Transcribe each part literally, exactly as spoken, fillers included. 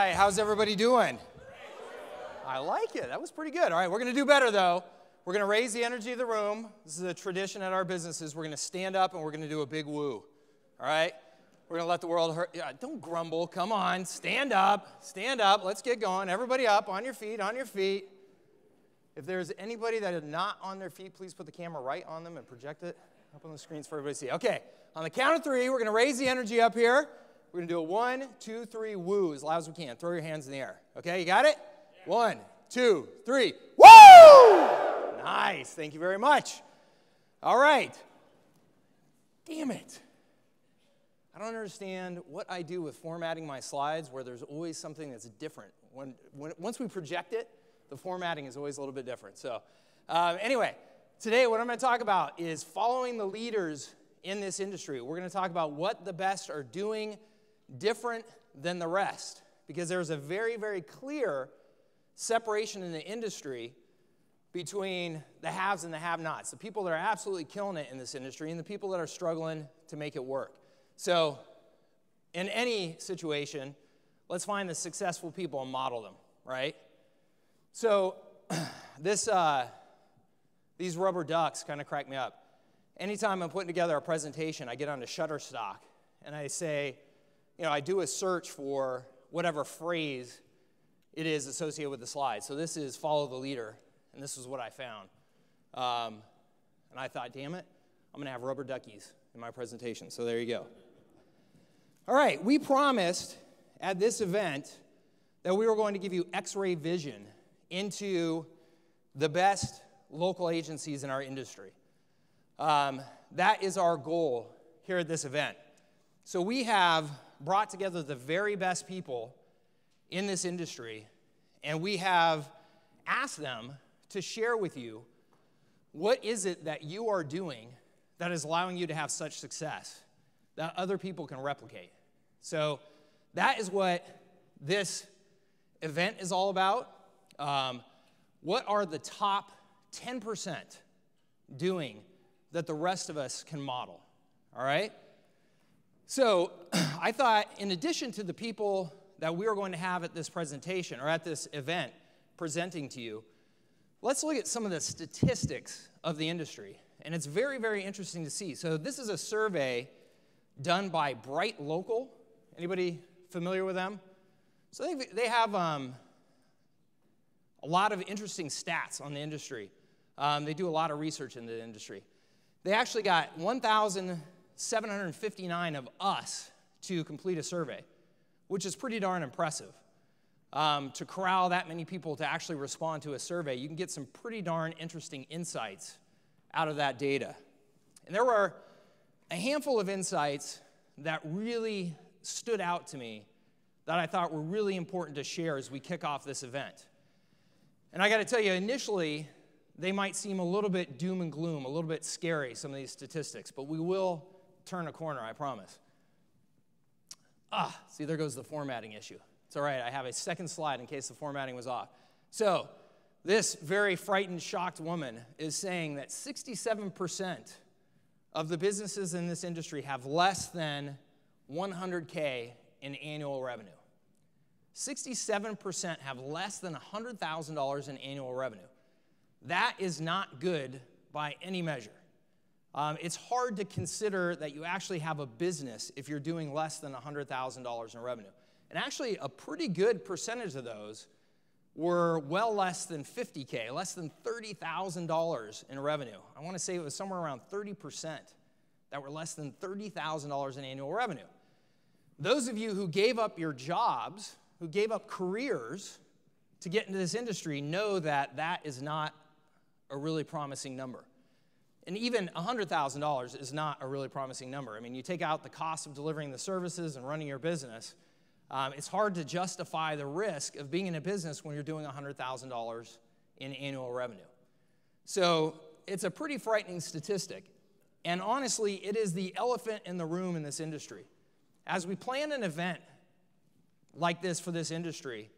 right, how's everybody doing? I like it. That was pretty good. All right, we're going to do better, though. We're going to raise the energy of the room. This is a tradition at our businesses. We're going to stand up, and we're going to do a big woo. All right? We're going to let the world hurt. Yeah, don't grumble. Come on. Stand up. Stand up. Let's get going. Everybody up. On your feet. On your feet. If there's anybody that is not on their feet, please put the camera right on them and project it up on the screens for everybody to see. Okay. On the count of three, we're going to raise the energy up here. We're going to do a one, two, three, woo as loud as we can. Throw your hands in the air. Okay, you got it? Yeah. One, two, three, woo! Nice. Thank you very much. All right. Damn it. I don't understand what I do with formatting my slides where there's always something that's different. When, when Once we project it, the formatting is always a little bit different. So um, anyway, today what I'm going to talk about is following the leaders in this industry. We're going to talk about what the best are doing different than the rest, because there's a very, very clear separation in the industry between the haves and the have-nots, the people that are absolutely killing it in this industry and the people that are struggling to make it work. So in any situation, let's find the successful people and model them, right? So this, uh, these rubber ducks kind of crack me up. Anytime I'm putting together a presentation, I get onto Shutterstock, and I say, you know, I do a search for whatever phrase it is associated with the slide. So this is follow the leader, and this is what I found. Um, and I thought, damn it, I'm going to have rubber duckies in my presentation. So there you go. All right, we promised at this event that we were going to give you X-ray vision into the best local agencies in our industry. Um, that is our goal here at this event. So we have brought together the very best people in this industry, and we have asked them to share with you what is it that you are doing that is allowing you to have such success that other people can replicate. So that is what this event is all about. Um, what are the top ten percent doing that the rest of us can model, all right? So I thought, in addition to the people that we are going to have at this presentation or at this event presenting to you, let's look at some of the statistics of the industry. And it's very, very interesting to see. So this is a survey done by Bright Local. Anybody familiar with them? So they, they have um, a lot of interesting stats on the industry. Um, they do a lot of research in the industry. They actually got one thousand seven hundred fifty-nine of us to complete a survey, which is pretty darn impressive. Um, to corral that many people to actually respond to a survey, you can get some pretty darn interesting insights out of that data. And there were a handful of insights that really stood out to me that I thought were really important to share as we kick off this event. And I got to tell you, initially, they might seem a little bit doom and gloom, a little bit scary, some of these statistics, but we will turn a corner, I promise. Ah, see, there goes the formatting issue. It's all right, I have a second slide in case the formatting was off. So, this very frightened, shocked woman is saying that sixty-seven percent of the businesses in this industry have less than one hundred K in annual revenue. sixty-seven percent have less than one hundred thousand dollars in annual revenue. That is not good by any measure. Um, it's hard to consider that you actually have a business if you're doing less than one hundred thousand dollars in revenue. And actually, a pretty good percentage of those were well less than fifty K, less than thirty thousand dollars in revenue. I want to say it was somewhere around thirty percent that were less than thirty thousand dollars in annual revenue. Those of you who gave up your jobs, who gave up careers to get into this industry, know that that is not a really promising number. And even one hundred thousand dollars is not a really promising number. I mean, you take out the cost of delivering the services and running your business, um, it's hard to justify the risk of being in a business when you're doing one hundred thousand dollars in annual revenue. So it's a pretty frightening statistic. And honestly, it is the elephant in the room in this industry. As we plan an event like this for this industry,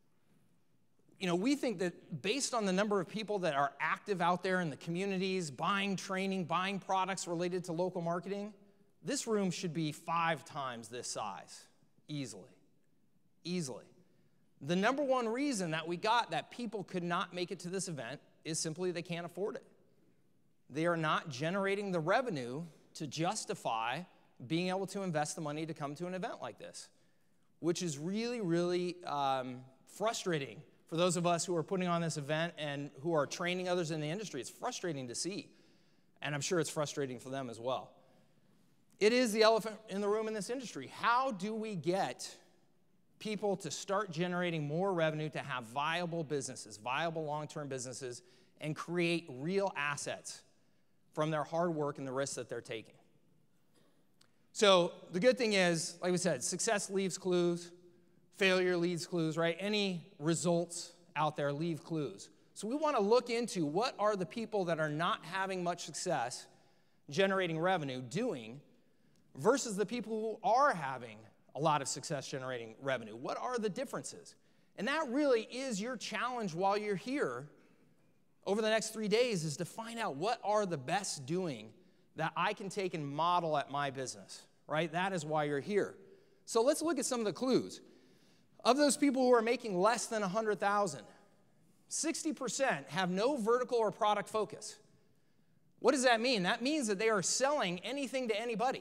you know, we think that based on the number of people that are active out there in the communities, buying training, buying products related to local marketing, this room should be five times this size, easily, easily. The number one reason that we got that people could not make it to this event is simply they can't afford it. They are not generating the revenue to justify being able to invest the money to come to an event like this, which is really, really um, frustrating for those of us who are putting on this event and who are training others in the industry. It's frustrating to see, and I'm sure it's frustrating for them as well. It is the elephant in the room in this industry. How do we get people to start generating more revenue to have viable businesses, viable long-term businesses, and create real assets from their hard work and the risks that they're taking? So the good thing is, like we said, success leaves clues, failure leaves clues, right? Any results out there leave clues. So we want to look into what are the people that are not having much success generating revenue doing versus the people who are having a lot of success generating revenue. What are the differences? And that really is your challenge while you're here over the next three days is to find out what are the best doing that I can take and model at my business, right? That is why you're here. So let's look at some of the clues. Of those people who are making less than one hundred thousand dollars, sixty percent have no vertical or product focus. What does that mean? That means that they are selling anything to anybody.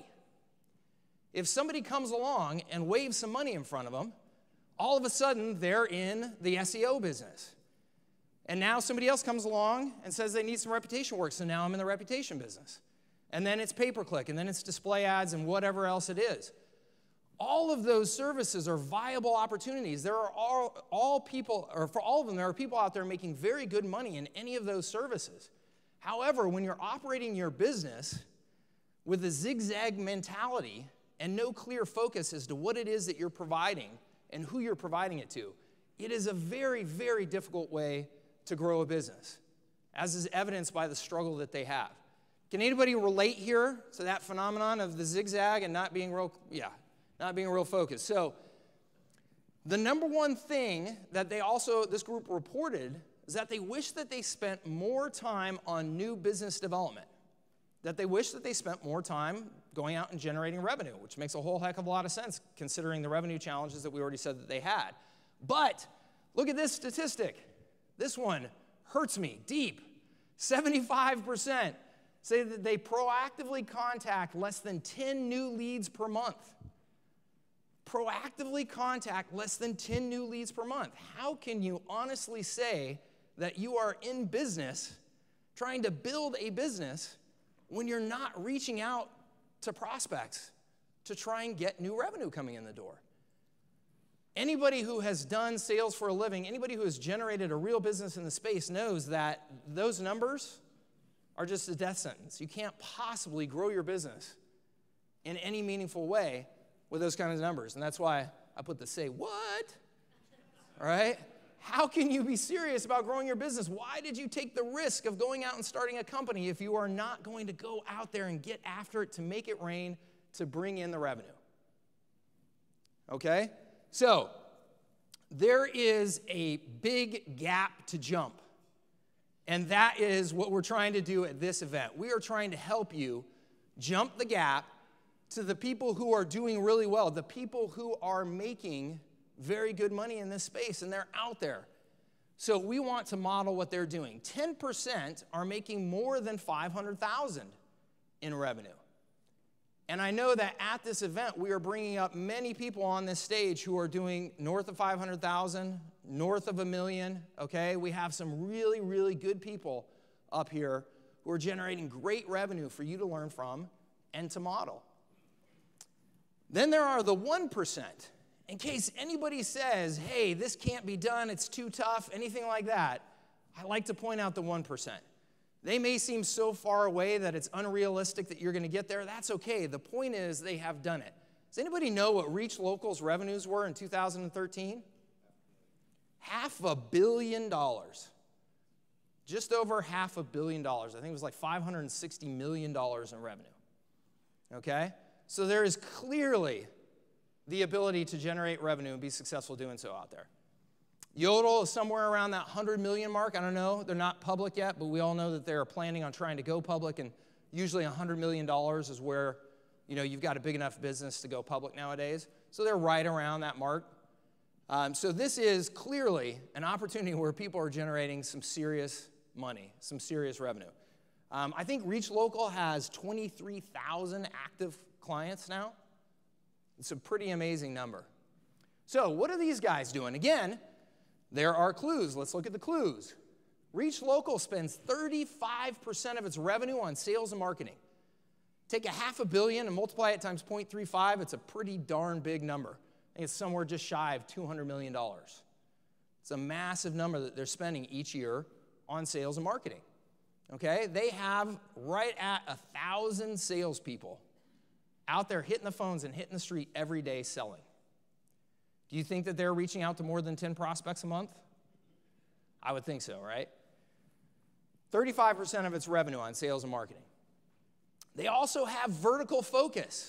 If somebody comes along and waves some money in front of them, all of a sudden they're in the S E O business. And now somebody else comes along and says they need some reputation work, so now I'm in the reputation business. And then it's pay-per-click, and then it's display ads, and whatever else it is. All of those services are viable opportunities. There are all, all people, or for all of them, there are people out there making very good money in any of those services. However, when you're operating your business with a zigzag mentality and no clear focus as to what it is that you're providing and who you're providing it to, it is a very, very difficult way to grow a business, as is evidenced by the struggle that they have. Can anybody relate here to that phenomenon of the zigzag and not being real, yeah, not being real focused? So the number one thing that they also, this group reported, is that they wish that they spent more time on new business development, that they wish that they spent more time going out and generating revenue, which makes a whole heck of a lot of sense considering the revenue challenges that we already said that they had. But look at this statistic. This one hurts me deep. seventy-five percent say that they proactively contact less than ten new leads per month. Proactively contact less than ten new leads per month. How can you honestly say that you are in business, trying to build a business, when you're not reaching out to prospects to try and get new revenue coming in the door? Anybody who has done sales for a living, anybody who has generated a real business in the space knows that those numbers are just a death sentence. You can't possibly grow your business in any meaningful way with those kinds of numbers. And that's why I put the say what, all right? How can you be serious about growing your business? Why did you take the risk of going out and starting a company if you are not going to go out there and get after it to make it rain, to bring in the revenue? Okay? So there is a big gap to jump, and that is what we're trying to do at this event. We are trying to help you jump the gap to the people who are doing really well, the people who are making very good money in this space, and they're out there. So we want to model what they're doing. ten percent are making more than five hundred thousand dollars in revenue. And I know that at this event, we are bringing up many people on this stage who are doing north of five hundred thousand dollars, north of a million, okay? We have some really, really good people up here who are generating great revenue for you to learn from and to model. Then there are the one percent. In case anybody says, hey, this can't be done, it's too tough, anything like that, I like to point out the one percent. They may seem so far away that it's unrealistic that you're going to get there. That's okay. The point is they have done it. Does anybody know what Reach Local's revenues were in two thousand thirteen? Half a billion dollars. Just over half a billion dollars. I think it was like five hundred sixty million dollars in revenue. Okay? So there is clearly the ability to generate revenue and be successful doing so out there. Yodel is somewhere around that one hundred million mark. I don't know. They're not public yet, but we all know that they're planning on trying to go public, and usually one hundred million dollars is where, you know, you've got a big enough business to go public nowadays. So they're right around that mark. Um, so this is clearly an opportunity where people are generating some serious money, some serious revenue. Um, I think Reach Local has twenty-three thousand active clients now. It's a pretty amazing number. So what are these guys doing? Again, there are clues. Let's look at the clues. Reach Local spends thirty-five percent of its revenue on sales and marketing. Take a half a billion and multiply it times zero point three five, it's a pretty darn big number. I think it's somewhere just shy of two hundred million dollars. It's a massive number that they're spending each year on sales and marketing. Okay, they have right at a thousand salespeople out there hitting the phones and hitting the street every day selling. Do you think that they're reaching out to more than ten prospects a month? I would think so, right? thirty-five percent of its revenue on sales and marketing. They also have vertical focus.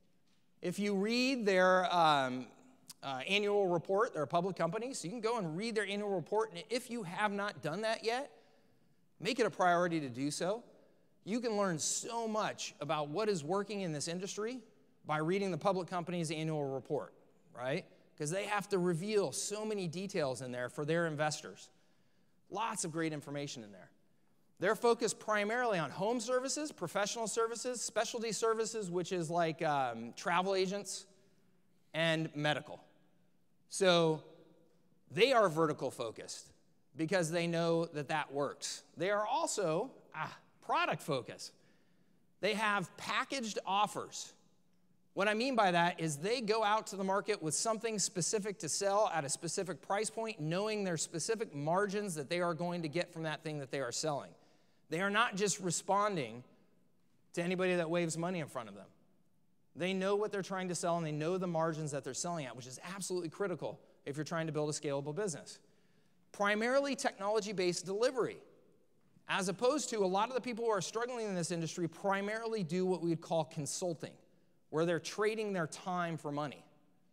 If you read their um, uh, annual report, they're a public company, so you can go and read their annual report, and if you have not done that yet, make it a priority to do so. You can learn so much about what is working in this industry by reading the public company's annual report, right? Because they have to reveal so many details in there for their investors. Lots of great information in there. They're focused primarily on home services, professional services, specialty services, which is like um, travel agents, and medical. So they are vertical focused because they know that that works. They are also ah, product focused. They have packaged offers. What I mean by that is they go out to the market with something specific to sell at a specific price point, knowing their specific margins that they are going to get from that thing that they are selling. They are not just responding to anybody that waves money in front of them. They know what they're trying to sell, and they know the margins that they're selling at, which is absolutely critical if you're trying to build a scalable business. Primarily technology-based delivery, as opposed to a lot of the people who are struggling in this industry primarily do what we would call consulting, where they're trading their time for money.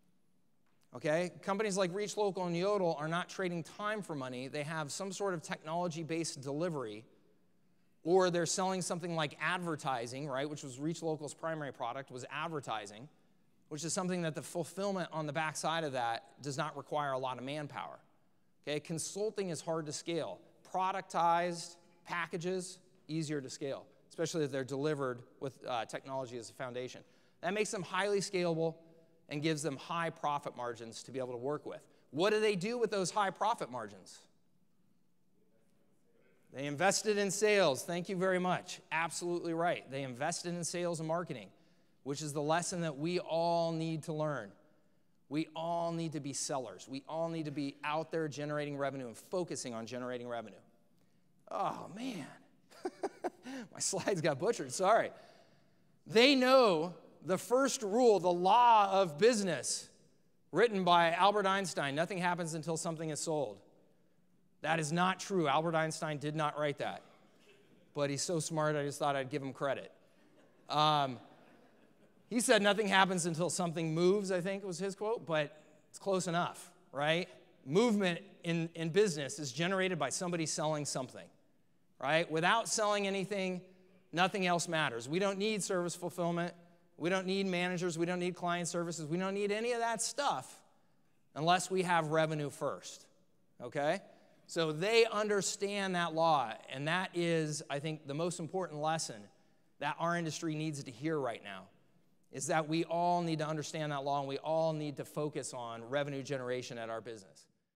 Okay? Companies like Reach Local and Yodel are not trading time for money. They have some sort of technology-based delivery, or they're selling something like advertising, right, which was Reach Local's primary product, was advertising, which is something that the fulfillment on the backside of that does not require a lot of manpower. Okay? Consulting is hard to scale. Productized packages, easier to scale, especially if they're delivered with uh, technology as a foundation. That makes them highly scalable and gives them high profit margins to be able to work with. What do they do with those high profit margins? They invested in sales. Thank you very much. Absolutely right. They invested in sales and marketing, which is the lesson that we all need to learn. We all need to be sellers. We all need to be out there generating revenue and focusing on generating revenue. Oh, man. My slides got butchered. Sorry. They know the first rule, the law of business, written by Albert Einstein: nothing happens until something is sold. That is not true. Albert Einstein did not write that. But he's so smart, I just thought I'd give him credit. Um, he said nothing happens until something moves, I think was his quote, but it's close enough, right? Movement in, in business is generated by somebody selling something, right? Without selling anything, nothing else matters. We don't need service fulfillment. We don't need managers. We don't need client services. We don't need any of that stuff unless we have revenue first, okay? So they understand that law, and that is, I think, the most important lesson that our industry needs to hear right now, is that we all need to understand that law, and we all need to focus on revenue generation at our business.